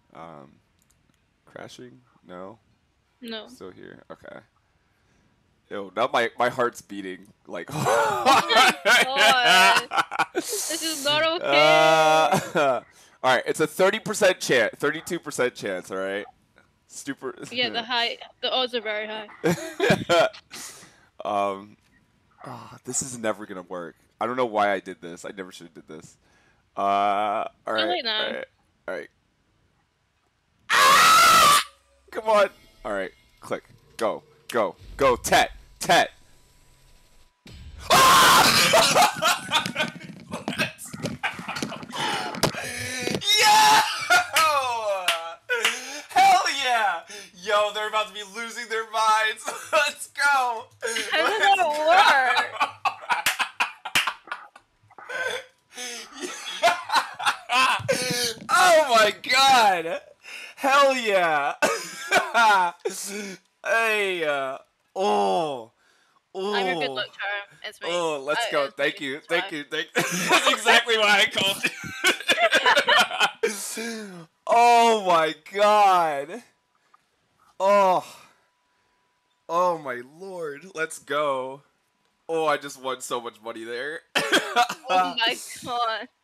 Um, crashing? No. No. Still here. Okay. Ew, now my heart's beating like. Oh my god. This is not okay. All right, it's a 30% chance, 32% chance. All right, super. Yeah, the odds are very high. um, this is never gonna work. I don't know why I did this. I never should have did this. All Too right, late all now. right, all right. Ah! Come on. All right, click. Go, go, go. Tet, tet. Ah! Yo! Hell yeah! Yo, they're about to be losing their minds. Let's go. How did that work? Oh my god! Hell yeah! Hey, oh, I'm your good oh, luck charm. It's me. oh, let's go. It's Thank me. you, It's thank fine. you, thank you. That's exactly why I called you. Oh my god! Oh, oh my lord! Let's go. Oh, I just won so much money there. Oh my god.